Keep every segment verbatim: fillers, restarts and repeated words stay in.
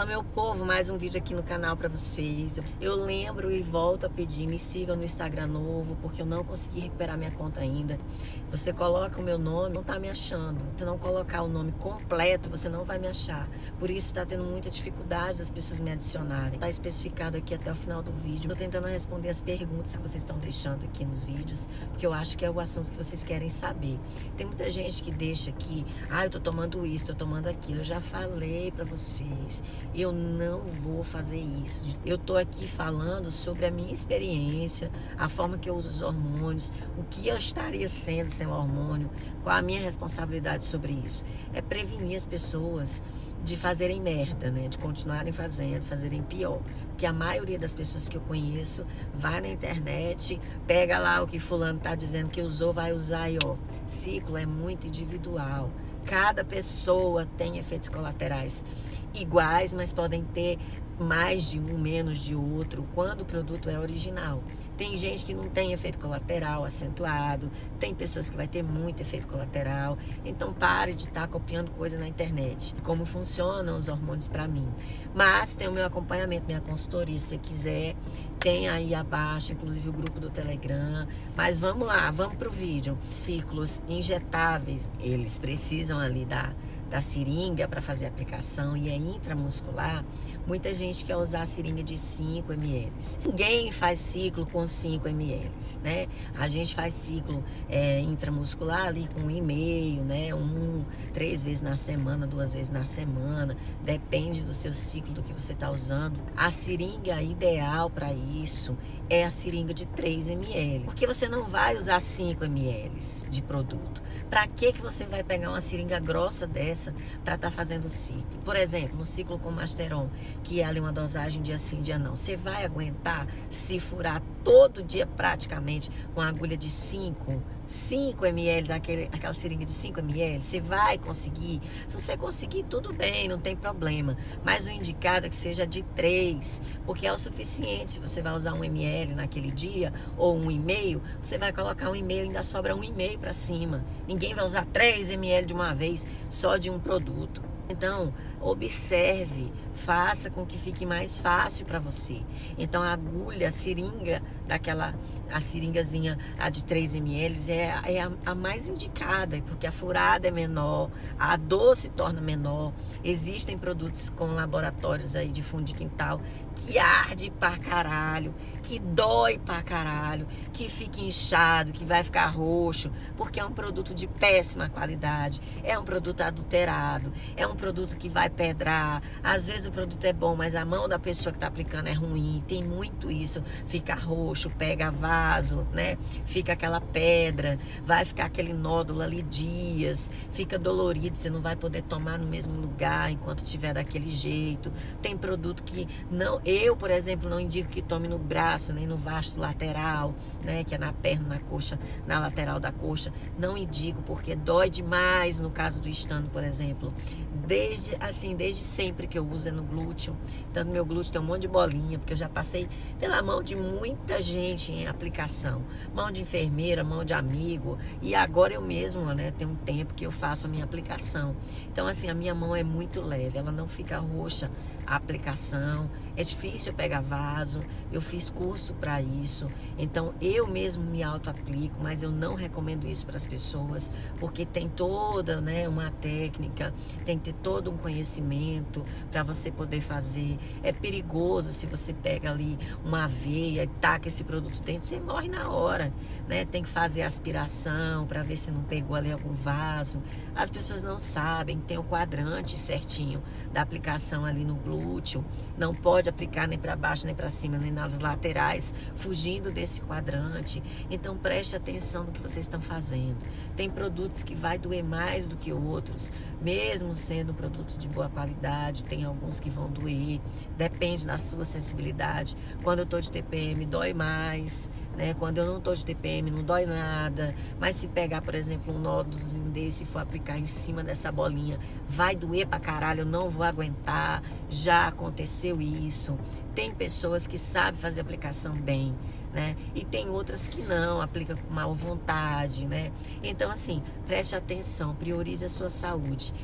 Fala, meu povo, mais um vídeo aqui no canal pra vocês. Eu lembro e volto a pedir, me sigam no Instagram novo, porque eu não consegui recuperar minha conta ainda. Você coloca o meu nome, não tá me achando. Se não colocar o nome completo, você não vai me achar. Por isso tá tendo muita dificuldade das pessoas me adicionarem. Tá especificado aqui até o final do vídeo. Tô tentando responder as perguntas que vocês estão deixando aqui nos vídeos, porque eu acho que é o assunto que vocês querem saber. Tem muita gente que deixa aqui, ah, eu tô tomando isso, tô tomando aquilo. Eu já falei pra vocês, eu não vou fazer isso. Eu tô aqui falando sobre a minha experiência, a forma que eu uso os hormônios, o que eu estaria sendo sem o hormônio, qual a minha responsabilidade sobre isso. É prevenir as pessoas de fazerem merda, né? De continuarem fazendo, fazerem pior. Porque a maioria das pessoas que eu conheço vai na internet, pega lá o que fulano tá dizendo que usou, vai usar e ó, ciclo é muito individual. Cada pessoa tem efeitos colaterais iguais, mas podem ter mais de um, menos de outro, quando o produto é original. Tem gente que não tem efeito colateral acentuado, tem pessoas que vai ter muito efeito colateral. Então pare de estar copiando coisa na internet. Como funcionam os hormônios para mim. Mas tem o meu acompanhamento, minha consultoria, se você quiser, tem aí abaixo, inclusive o grupo do Telegram. Mas vamos lá, vamos pro vídeo. Ciclos injetáveis, eles precisam ali da da seringa para fazer a aplicação e é intramuscular. Muita gente quer usar a seringa de cinco mililitros. Ninguém faz ciclo com cinco mililitros, né? A gente faz ciclo é, intramuscular ali com um e meio, né? Um, três vezes na semana, duas vezes na semana. Depende do seu ciclo, do que você está usando. A seringa ideal para isso é a seringa de três mililitros. Porque você não vai usar cinco mililitros de produto. Para que que você vai pegar uma seringa grossa dessa para estar tá fazendo o ciclo? Por exemplo, um ciclo com Masteron, que é ali uma dosagem dia sim, dia não. Você vai aguentar se furar todo dia praticamente com a agulha de cinco mililitros, aquele, aquela seringa de cinco mililitros? Você vai conseguir? Se você conseguir, tudo bem, não tem problema. Mas o indicado é que seja de três, porque é o suficiente. Se você vai usar um mililitro naquele dia, ou um e meio, você vai colocar um e meio, ainda sobra um e meio para cima. Ninguém vai usar três mililitros de uma vez, só de um produto. Então, observe, faça com que fique mais fácil para você. Então, a agulha, a seringa, daquela, a seringazinha, a de três mililitros, é, é a, a mais indicada, porque a furada é menor, a dor se torna menor. Existem produtos com laboratórios aí de fundo de quintal que arde pra caralho, que dói pra caralho, que fica inchado, que vai ficar roxo, porque é um produto de péssima qualidade, é um produto adulterado, é um produto que vai pedrar. Às vezes o produto é bom, mas a mão da pessoa que tá aplicando é ruim, tem muito isso, fica roxo, pega vaso, né? Fica aquela pedra, vai ficar aquele nódulo ali dias, fica dolorido, você não vai poder tomar no mesmo lugar enquanto tiver daquele jeito. Tem produto que não, eu, por exemplo, não indico que tome no braço, nem no vasto lateral, né? Que é na perna, na coxa, na lateral da coxa. Não indico, porque dói demais no caso do estando, por exemplo. Desde, assim, desde sempre que eu uso é no glúteo. Então, no meu glúteo tem um monte de bolinha, porque eu já passei pela mão de muita gente em aplicação. Mão de enfermeira, mão de amigo. E agora eu mesmo, né, tem um tempo que eu faço a minha aplicação. Então, assim, a minha mão é muito leve, ela não fica roxa a aplicação. É difícil pegar vaso, eu fiz curso para isso, então eu mesmo me auto-aplico, mas eu não recomendo isso para as pessoas, porque tem toda, né, uma técnica, tem que ter todo um conhecimento para você poder fazer. É perigoso se você pega ali uma aveia e taca esse produto dentro, você morre na hora, né? Tem que fazer aspiração para ver se não pegou ali algum vaso. As pessoas não sabem, tem o quadrante certinho da aplicação ali no glúteo, não pode aplicar nem para baixo, nem para cima, nem nas laterais, fugindo desse quadrante. Então preste atenção no que vocês estão fazendo. Tem produtos que vai doer mais do que outros, mesmo sendo um produto de boa qualidade, tem alguns que vão doer, depende da sua sensibilidade. Quando eu tô de T P M, dói mais, né? Quando eu não tô de T P M, não dói nada. Mas se pegar, por exemplo, um nódulozinho desse e for aplicar em cima dessa bolinha, vai doer pra caralho, eu não vou aguentar. Já aconteceu isso. Tem pessoas que sabem fazer aplicação bem, né? E tem outras que não, aplicam com má vontade, né? Então, assim, preste atenção, priorize a sua saúde.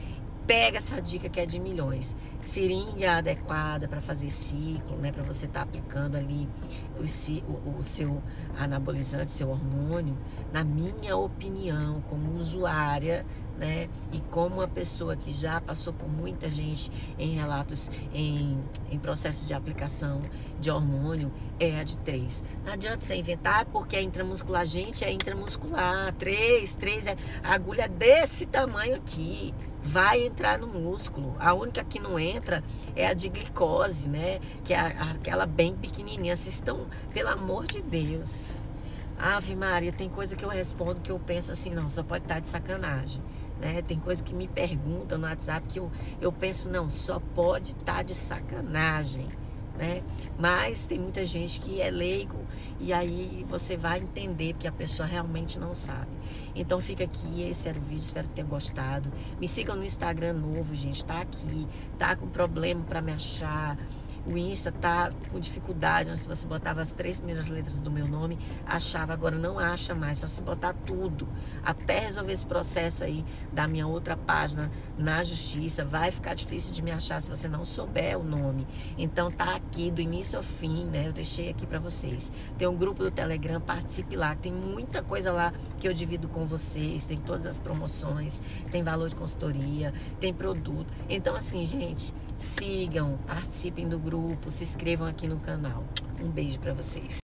Pega essa dica que é de milhões. Seringa adequada para fazer ciclo, né? Para você estar tá aplicando ali o, o, o seu anabolizante, seu hormônio. Na minha opinião, como usuária, né? E como uma pessoa que já passou por muita gente em relatos, em, em processo de aplicação de hormônio, é a de três. Não adianta você inventar, porque é intramuscular. Gente, é intramuscular. Três, três é agulha desse tamanho aqui. Vai entrar no músculo. A única que não entra é a de glicose, né? Que é aquela bem pequenininha. Vocês estão, pelo amor de Deus. Ave Maria, tem coisa que eu respondo que eu penso assim, não, só pode estar de sacanagem. Né? Tem coisa que me perguntam no WhatsApp que eu, eu penso, não, só pode estar de sacanagem. Né? Mas tem muita gente que é leigo e aí você vai entender porque a pessoa realmente não sabe. Então fica aqui, esse era o vídeo, espero que tenham gostado. Me sigam no Instagram novo, gente, tá aqui, tá com problema para me achar. O Insta tá com dificuldade, se você botava as três primeiras letras do meu nome, achava, agora não acha mais, só se botar tudo. Até resolver esse processo aí da minha outra página na justiça, vai ficar difícil de me achar se você não souber o nome. Então tá aqui do início ao fim, né? Eu deixei aqui pra vocês. Tem um grupo do Telegram, participe lá, tem muita coisa lá que eu divido com vocês, tem todas as promoções, tem valor de consultoria, tem produto. Então assim, gente, sigam, participem do grupo, se inscrevam aqui no canal. Um beijo pra vocês.